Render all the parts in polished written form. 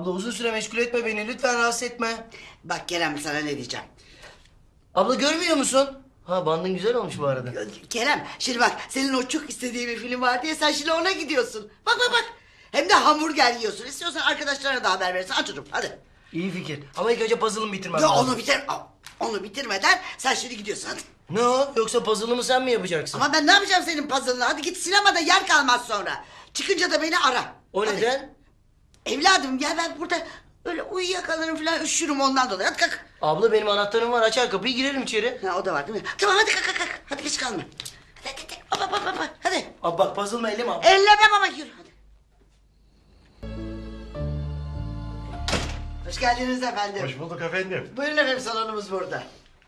Abla uzun süre meşgul etme beni. Lütfen rahatsız etme. Bak Kerem, sana ne diyeceğim. Abla görmüyor musun? Ha, bandın güzel olmuş bu arada. Kerem, şimdi bak, senin o çok istediğin bir film var diye sen şimdi ona gidiyorsun. Bak bak bak. Hem de hamburger yiyorsun. İstiyorsan arkadaşlarına da haber verirsin. Aç çocuğum, hadi. İyi fikir. Ama ilk önce puzzle'ımı bitirmem Ya lazım. onu bitirmeden sen şimdi gidiyorsun, hadi. Ne o? Yoksa puzzle'ımı sen mi yapacaksın? Ama ben ne yapacağım senin puzzle'ını? Hadi git, sinemada yer kalmaz sonra. Çıkınca da beni ara. O Hadi. neden? Evladım ya, ben burada öyle uyuyakalırım falan, üşürüm ondan dolayı. Hadi kalk. Abla benim anahtarım var. Açar kapıyı girelim içeri. Ha, o da var değil mi? Tamam, hadi kalk kalk kalk. Hadi geç kalma. Hadi hop hop hop hop. Hadi. Abi bak, puzzle'ımı elleme abla. Elleme baba, yürü hadi. Hoş geldiniz efendim. Hoş bulduk efendim. Buyurun efendim, salonumuz burada.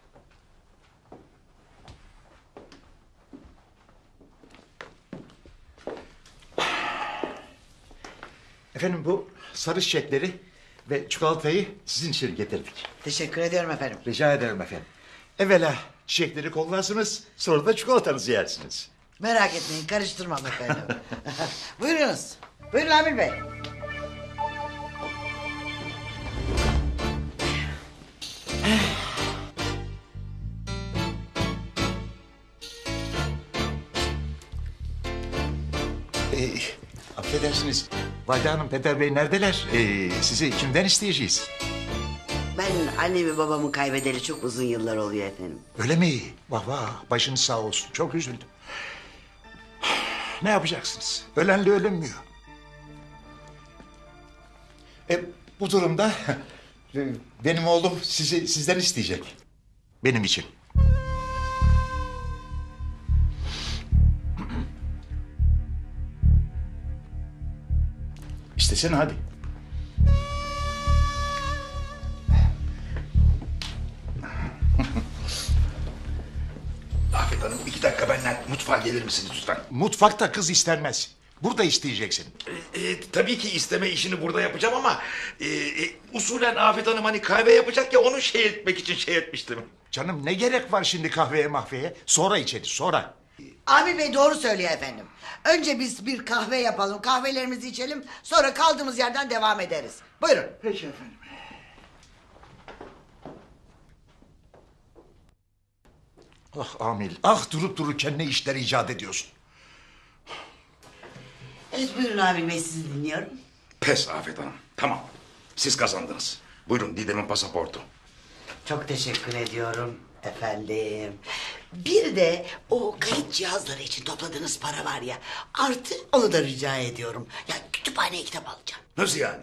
Efendim, bu sarı çiçekleri ve çikolatayı sizin için getirdik. Teşekkür ediyorum efendim. Rica ederim efendim. Evvela çiçekleri kollarsınız, sonra da çikolatanızı yersiniz. Merak etmeyin, karıştırmam efendim. Buyurunuz. Buyurun Amir Bey. Affedersiniz, Valide Hanım, Peter Bey neredeler? Sizi kimden isteyeceğiz? Ben annemi babamı kaybedeli çok uzun yıllar oluyor efendim. Öyle mi? Vah vah, başınız sağ olsun. Çok üzüldüm. Ne yapacaksınız? Ölenle ölünmüyor. Bu durumda benim oğlum sizi sizden isteyecek. Benim için. İstesene hadi. Afet Hanım, 2 dakika benden mutfağa gelir misiniz lütfen? Mutfakta kız istenmez. Burada isteyeceksin. Tabii ki isteme işini burada yapacağım ama... usulen Afet Hanım hani kahve yapacak ya, onu şey etmek için şey etmiştim. Canım, ne gerek var şimdi kahveye mahveye? Sonra içeriz, sonra. Amir Bey doğru söylüyor efendim. Önce biz bir kahve yapalım, kahvelerimizi içelim, sonra kaldığımız yerden devam ederiz. Buyurun. Peki efendim. Ah Amil, ah durup dururken ne işler icat ediyorsun? Evet, buyurun Amir Bey, sizi dinliyorum. Pes Afet Hanım, tamam. Siz kazandınız. Buyurun, Didem'in pasaportu. Çok teşekkür ediyorum efendim. Bir de o kayıt cihazları için topladığınız para var ya, artı onu da rica ediyorum. Ya kütüphaneye kitap alacağım. Nasıl yani?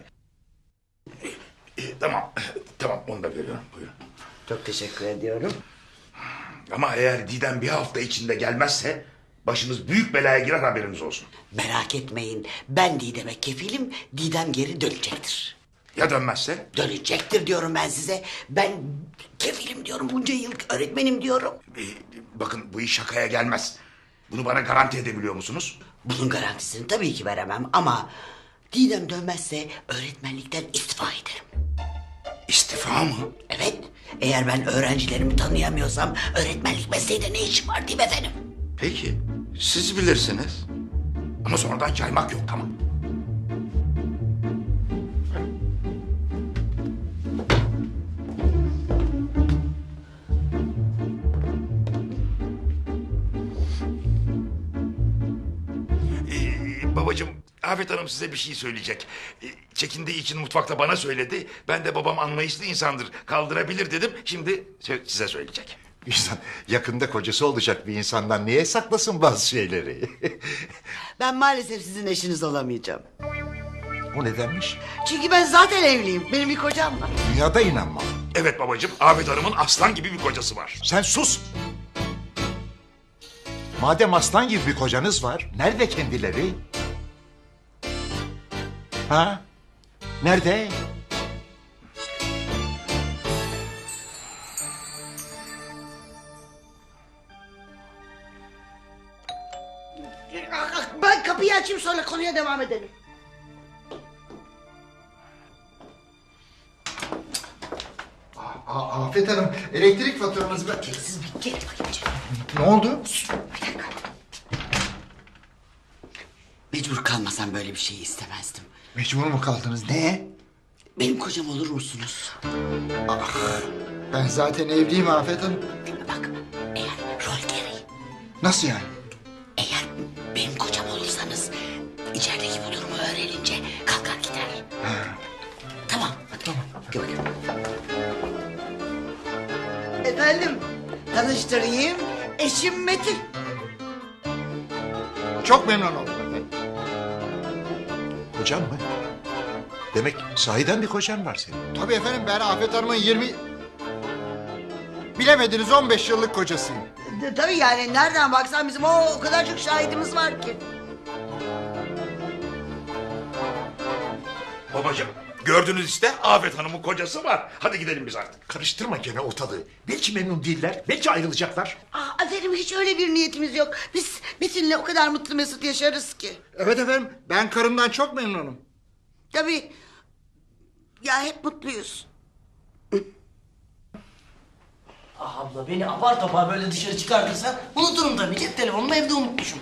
Tamam, tamam, onu da veriyorum. Buyurun. Çok teşekkür ediyorum. Ama eğer Didem bir hafta içinde gelmezse... başınız büyük belaya girer, haberiniz olsun. Merak etmeyin, ben Didem'e kefilim, Didem geri dönecektir. Ya dönmezse? Dönecektir diyorum ben size. Ben kefilim diyorum, bunca yıl öğretmenim diyorum. Bakın, bu iş şakaya gelmez. Bunu bana garanti edebiliyor musunuz? Bunun garantisini tabii ki veremem ama... Didem dönmezse öğretmenlikten istifa ederim. İstifa mı? Evet, eğer ben öğrencilerimi tanıyamıyorsam... öğretmenlik mesleğinde ne işim var diyeyim efendim. Peki, siz bilirsiniz. Ama sonradan caymak yok, tamam. Babacığım, Afet Hanım size bir şey söyleyecek. Çekindiği için mutfakta bana söyledi. Ben de babam anlayışlı insandır, kaldırabilir dedim. Şimdi size söyleyecek. İnsan yakında kocası olacak bir insandan niye saklasın bazı şeyleri? Ben maalesef sizin eşiniz olamayacağım. O nedenmiş? Çünkü ben zaten evliyim. Benim bir kocam var. Dünyada inanmam. Evet babacığım, Afet Hanım'ın aslan gibi bir kocası var. Sen sus! Madem aslan gibi bir kocanız var, nerede kendileri? Ha? Nerede? Ben kapıyı açayım, sonra konuya devam edelim. Afet Hanım, elektrik faturanız... Siz bir gelin bakayım. Ne oldu? Bir dakika. Mecbur kalmasam böyle bir şeyi istemezdim. Mecbur mu kaldınız? Ne? benim kocam olur musunuz? Ben zaten evliyim Afet Hanım. Bak, eğer rol gereği, Nasıl yani? eğer benim kocam olursanız içerideki bu durumu öğrenince kalkar gider. Tamam, hadi. Tamam. Gel bakayım. Efendim, tanıştırayım. Eşim Metin. Çok memnun oldum efendim. Kocan mı? Demek sahiden bir kocan var senin. Tabii efendim, ben Afet Hanım'ın 20... Bilemediniz 15 yıllık kocasıyım. Tabii yani nereden baksan bizim o kadar çok şahidimiz var ki. Babacığım gördünüz işte Afet Hanım'ın kocası var. Hadi gidelim biz artık. Karıştırma gene ortalığı. Belki memnun değiller, belki ayrılacaklar. Efendim hiç öyle bir niyetimiz yok. Biz Metin'le o kadar mutlu mesut yaşarız ki. Evet efendim, ben karımdan çok memnunum. Tabii. Ya hep mutluyuz. Ah abla beni apar topar böyle dışarı çıkartırsan unuturum tabii. Cep telefonumu evde unutmuşum.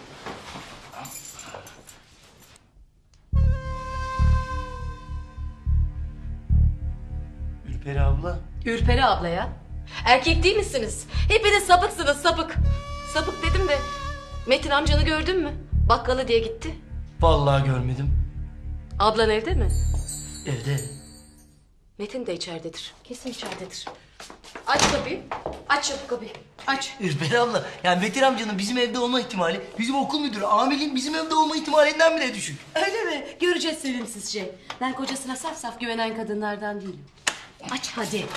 Ürperi abla. Ürperi abla ya. Erkek değil misiniz? Hepiniz sapıksınız, sapık. Sapık dedim de Metin amcanı gördün mü? Bakkalı diye gitti. Vallahi görmedim. Ablan evde mi? Evde. Metin de içeridedir. Kesin içeridedir. Aç kapıyı. Aç çabuk kapıyı. Aç. Ürperi abla yani Metin amcanın bizim evde olma ihtimali bizim okul müdürü Amil'in bizim evde olma ihtimalinden bile düşük. Öyle mi? Göreceğiz sevimsiz şey. Ben kocasına saf saf güvenen kadınlardan değilim. Aç hadi.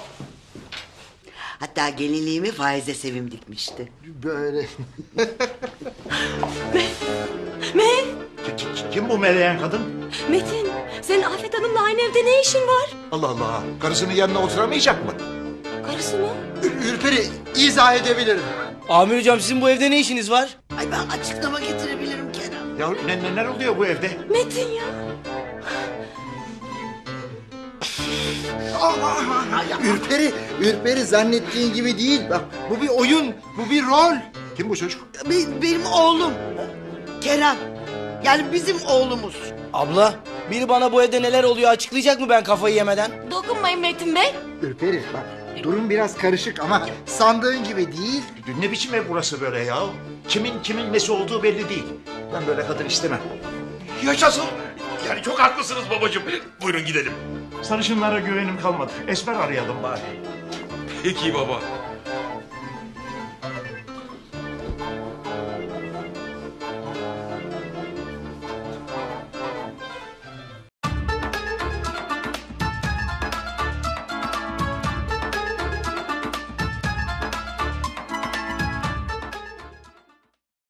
Hatta gelinliğimi Faize Sevim dikmişti. Böyle. Kim bu meleğen kadın? Metin, senin Afet Hanım'la aynı evde ne işin var? Allah Allah. Karısının yanına oturamayacak mı? Karısı mı? Ürperi, izah edebilirim. Amir hocam sizin bu evde ne işiniz var? Ay ben açıklama getirebilirim Kerem. Ya neler oluyor bu evde? Metin ya. Ürperi zannettiğin gibi değil. Bak, bu bir oyun, bu bir rol. Kim bu çocuk? Benim oğlum. Kerem. Yani bizim oğlumuz. Abla biri bana bu evde neler oluyor açıklayacak mı ben kafayı yemeden? Dokunmayın Metin Bey. Ürperi bak, durum biraz karışık ama sandığın gibi değil. Ne biçim ev burası böyle ya? Kimin nesi olduğu belli değil. Ben böyle kadın istemem. Yaşasın. Yani çok haklısınız babacığım. Buyurun gidelim. Sarışınlara güvenim kalmadı. Esmer arayalım bari. Peki baba.